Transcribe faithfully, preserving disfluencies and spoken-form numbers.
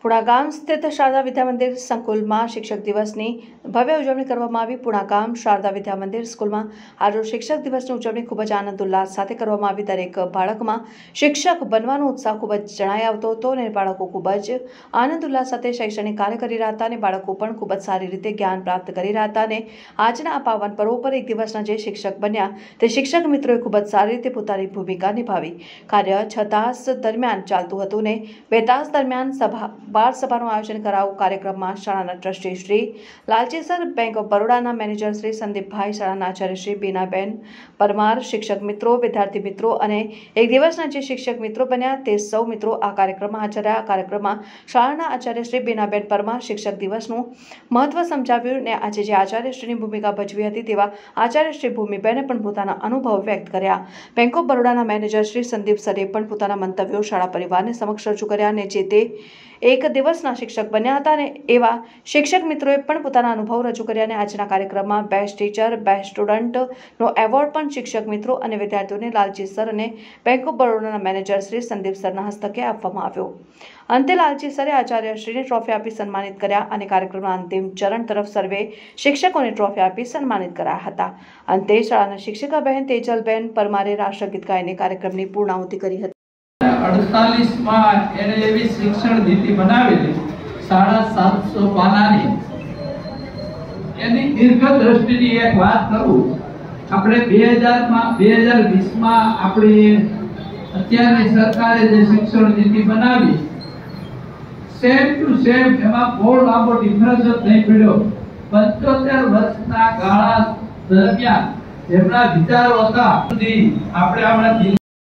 પુણા ગામ સ્થિત શારદા વિદ્યા મંદિર સંકુલમાં શિક્ષક દિવસની ભવ્ય ઉજવણી કરવામાં આવી। પુણા ગામ શારદા વિદ્યા મંદિર સ્કૂલમાં આજરોજ શિક્ષક દિવસની ઉજવણી ખૂબ જ આનંદ ઉલ્લાસ સાથે કરવામાં આવી। દરેક બાળકમાં શિક્ષક બનવાનો ઉત્સાહ ખૂબ જ જણાઈ આવતો હતો અને બાળકો ખૂબ જ આનંદ ઉલ્લાસ સાથે શૈક્ષણિક કાર્ય કરી રહ્યા હતા અને બાળકો પણ ખૂબ જ સારી રીતે જ્ઞાન પ્રાપ્ત કરી રહ્યા હતા। અને આજના આ પાવન પર્વ પર એક દિવસના જે શિક્ષક બન્યા તે શિક્ષક મિત્રોએ ખૂબ જ સારી રીતે પોતાની ભૂમિકા નિભાવી। કાર્ય છ તાસ દરમિયાન ચાલતું હતું ને બે તાસ દરમિયાન સભા બાર સભાનું આયોજન કરાયું। કાર્યક્રમમાં શાળાના trustee Shri Lalji sir, bank of બરોડાના મેનેજર શ્રી સંદીપભાઈ, શાળાના આચાર્ય શ્રી બીનાબેન પરમાર, શિક્ષક મિત્રો, વિદ્યાર્થી મિત્રો અને એક દિવસના જે શિક્ષક મિત્રો બન્યા તે સૌ મિત્રો આ કાર્યક્રમમાં હાજર રહ્યા। કાર્યક્રમમાં શાળાના આચાર્ય શ્રી બીનાબેન પરમાર શિક્ષક દિવસનું મહત્વ સમજાવ્યું અને આજે જે આચાર્ય શ્રીની ભૂમિકા ભજવી હતી તેવા આચાર્ય શ્રી ભૂમિબેને પણ પોતાના અનુભવ વ્યક્ત કર્યા। બેંક ઓફ બરોડાના મેનેજર શ્રી સંદીપ સરે પણ પોતાના મંતવ્યો શાળા પરિવારને સમક્ષ રજૂ કર્યા અને જે તે એક દિવસના શિક્ષક બન્યા હતા અને એવા શિક્ષક મિત્રોએ પણ પોતાના અનુભવ રજૂ કર્યા અને આજના કાર્યક્રમમાં બેસ્ટ ટીચર, બેસ્ટ સ્ટુડન્ટનો એવોર્ડ પણ શિક્ષક મિત્રો અને વિદ્યાર્થીઓને લાલજી સર અને બેંક ઓફ બરોડાના મેનેજર શ્રી સંદીપ સરના હસ્તકે આપવામાં આવ્યો। અંતે લાલજી સરે આચાર્યશ્રીને ટ્રોફી આપી સન્માનિત કર્યા અને કાર્યક્રમના અંતિમ ચરણ તરફ સર્વે શિક્ષકોને ટ્રોફી આપી સન્માનિત કરાયા હતા। અંતે શાળાના શિક્ષિકા બહેન તેજલબેન પરમારે રાષ્ટ્રગીત ગાઈને કાર્યક્રમની પૂર્ણાહુતિ કરી હતી। અડતાલીસ માં એને એવી શિક્ષણ નીતિ બનાવેલી સાડા સાતસો પાનાની। એની દીર્ઘ દ્રષ્ટિની એક વાત કરું, આપણે બે હજાર માં બે હજાર વીસ માં આપણી અત્યારની સરકારે જે શિક્ષણ નીતિ બનાવી સેમ ટુ સેમ એમાં બહુ લાંબો ડિફરન્સ જ નહીં પડ્યો। પંચોતેર વર્ષના ગાળા દરમિયાન એમના વિચારો હતા આપણે આપણા